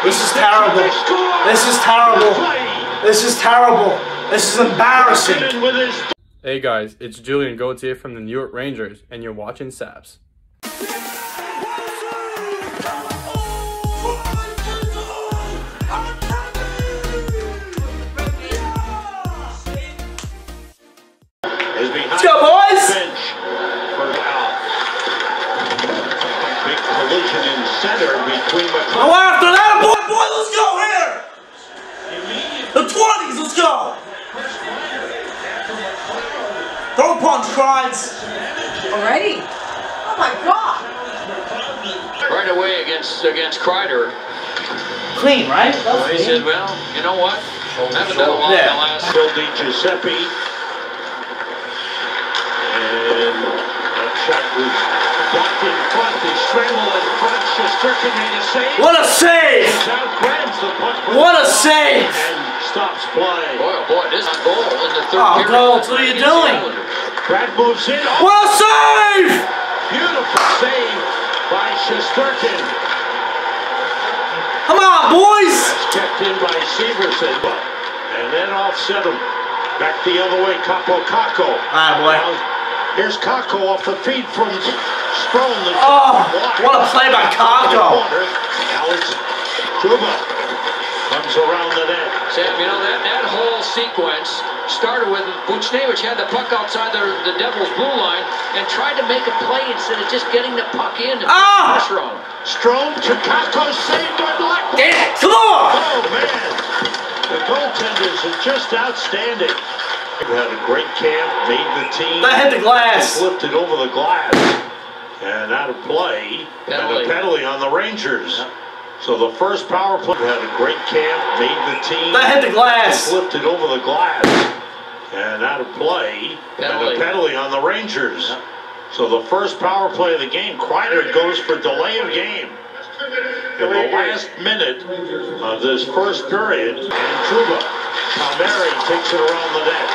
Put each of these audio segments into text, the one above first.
This is terrible. This is terrible. This is terrible. This is embarrassing. Hey guys, it's Julian Gauthier from the New York Rangers, and you're watching Saps. Let's go, boys! Big collision in center between Go after that, boy! Boy, let's go here! The 20s, let's go! Throw punch, Crides! Already? Oh my God! Right away against Kreider. Clean, right? He said, well, you know what? Haven't done a lot in the last. Phil Giuseppe. And that shot was blocked in front. He strangled in front. Shesterkin made a save. What a save! What a save! And stops play. Boy, oh boy, this is a goal in the third period. Goals, what are you doing? Brad moves in. Oh, What a save! beautiful save by Shesterkin. Come on, boys! Kept in by Severson. And then offset him. Back the other way, Capo. Ah, boy. Now, here's Kako off the feed from Sprone. Oh, what a play by Kako. Alex Truba comes around the net. Sam, you know, that whole sequence started with Buchnevich had the puck outside the Devils' blue line and tried to make a play instead of just getting the puck in and put pressure on him. Strome to Kako, saved by Black. Damn it, come on! Oh, man. The goaltenders are just outstanding. Had a great camp, made the team. That hit the glass. Flipped it over the glass. And out of play. Penalty. And a penalty on the Rangers. Yep. So the first power play had a great camp, made the team. That hit the glass. Flipped it over the glass. And out of play. Penalty. And a penalty on the Rangers. Yep. So the first power play of the game, Kreider goes for delay of game. In the last minute of this first period, and Truba. Palmieri takes it around the net.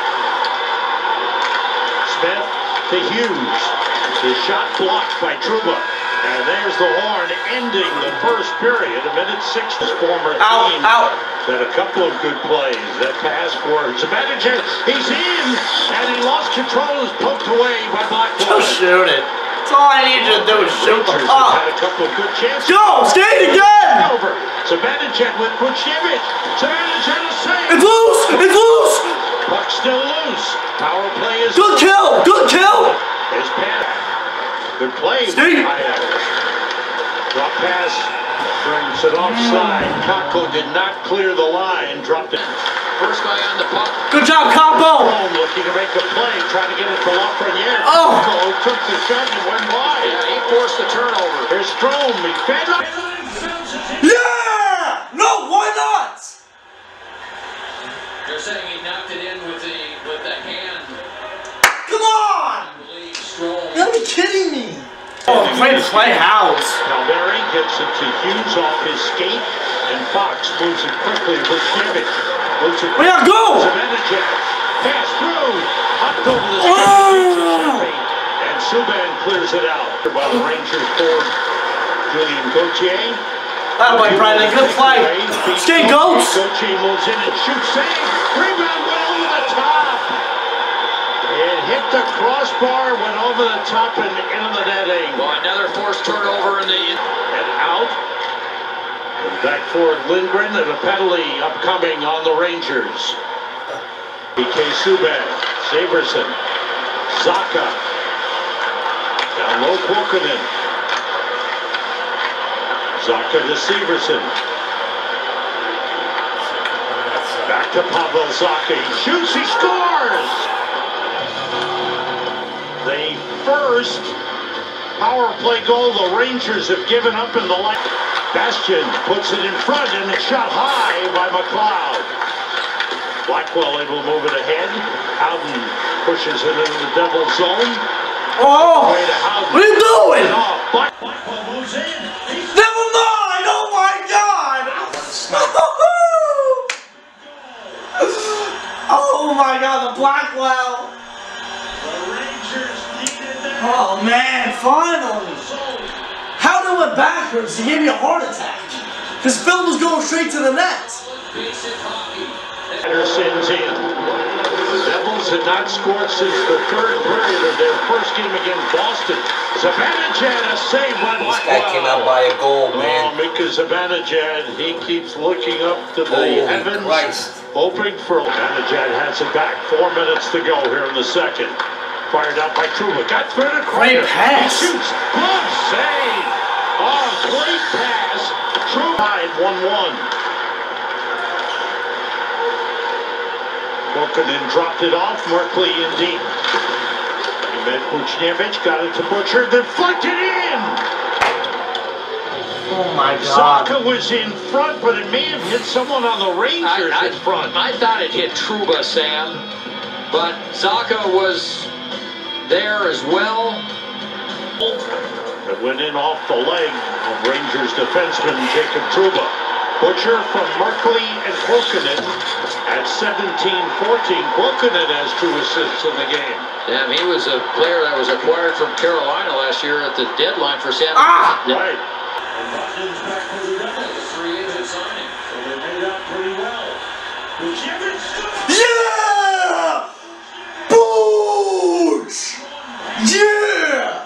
Smith to Hughes. The shot blocked by Truba. And there's the horn ending the first period. A minute 6. His former team had a couple of good plays. That pass for Zibanejad. He's in, and he lost control. Is poked away by Blackwell. Just shoot it. That's all I need you to do is shoot the puck. Had a couple of good chances. Go! Skate again! Over. Zibanejad with Buchnevich. Zibanejad is safe. It's loose! It's loose! Puck still loose. Power play is Good kill! Good kill! His pass. Good play. Steve. Drop pass. Brings it offside. Kako did not clear the line. Dropped it. First guy on the puck. Good job, Capo! Looking to make a play. Trying to get it to Lafreniere. Oh! Kako took the shot and went wide. Yeah, he forced the turnover. Here's Strome. He fed up. Yeah! No, why not? They're saying he knocked it in with the hand. Come on! I believe Strome. You gotta be kidding me. Oh, great play, House. Palmieri gets it to Hughes off his skate, and Fox moves it quickly to Buchnevich. We gotta go! Zibanejad, pass through, hopped over the skate, and Subban clears it out by the Rangers forward, Julian Gauthier. That way, Brandon, good play. Skate goats! Gauthier moves in and shoots, save, rebound, went over the top. It hit the crossbar, went over the top and into the netting. Well, another forced turnover in the... And out. And back forward Lindgren, and a penalty upcoming on the Rangers. PK Subban, Severson, Zacha. Down low, Kuokkanen. Zacha to Severson. Back to Pavel Zacha. He shoots, he scores! The first power play goal the Rangers have given up in the last. Bastian puts it in front and it's shot high by McLeod. Blackwell able to move it ahead. Howden pushes it into the Devil's zone. Oh! Way to Howden. What are you doing? Blackwell moves in. Never mind! Oh my God! Oh my God, the Blackwell! Oh man, finally! Howden went backwards, he gave me a heart attack. His film was going straight to the net. Anderson's in. The Devils had not scored since the third period of their first game against Boston. Zibanejad a save by Blackwell. This guy came out by a goal, man. Mika Zibanejad, he keeps looking up to the heavens, hoping for. Zibanejad has it back. 4 minutes to go here in the second. Fired out by Trouba. Got through to Great pass. He shoots. Glove save. Oh, great pass. Trouba tied 1-1. Buchanan dropped it off. Merkley in deep. Buchnevich got it to Butcher. Deflected in. Oh my God. Saka was in front, but it may have hit someone on the Rangers in front. I thought it hit Trouba, Sam, but Saka was there as well. It went in off the leg of Rangers defenseman Jacob Trouba. Butcher from Merkley and Buchanan at 17-14. Buchanan has 2 assists in the game. Damn, he was a player that was acquired from Carolina last year at the deadline for San Jose. Right. Boston's back for the Devils. Free agent signing, so they made out pretty well. Yeah! Boosh! Yeah!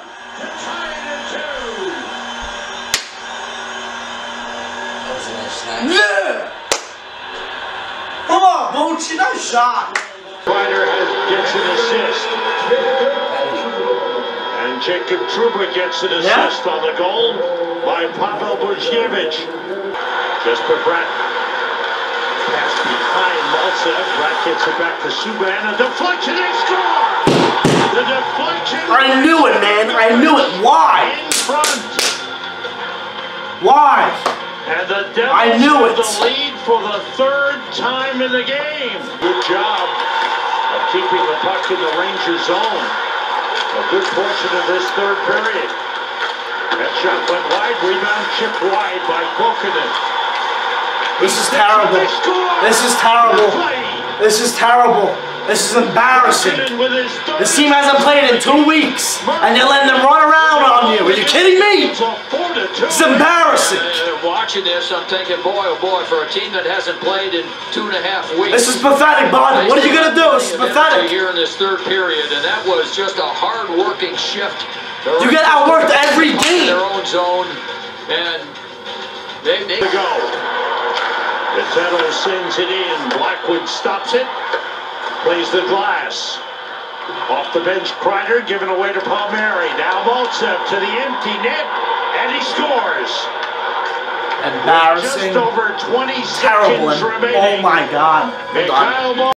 Yeah! Come on, Boochie, nice shot. Ryder gets an assist. And Jacob Trouba gets an assist on the goal by Pavel Buchnevich. Jesper Bratt. Pass behind Maltsev. Bratt gets it back to Subban. A deflection, they score! The deflection. I knew it, man. I knew it. Why? In front. Why? And the Devils have the lead for the 3rd time in the game. Good job of keeping the puck in the Rangers zone. A good portion of this 3rd period. That shot went wide, rebound chipped wide by Buchanan. This is terrible. This is terrible. This is terrible. This is embarrassing. This team hasn't played in 2 weeks, and you're letting them run around on you. Are you kidding me? It's embarrassing. Watching this, I'm thinking, boy, oh boy, for a team that hasn't played in 2.5 weeks. This is pathetic, bud. What are you gonna do? This is pathetic. Here in this 3rd period, and that was just a hard-working shift. You get outworked every game. Their own zone, and they go. Vitello sends it in. Blackwood stops it. Plays the glass. Off the bench, Kreider given away to Palmieri. Now Maltsev to the empty net, and he scores. Embarrassing. Just over 20 terrible. seconds remaining. Oh my God. Mikhail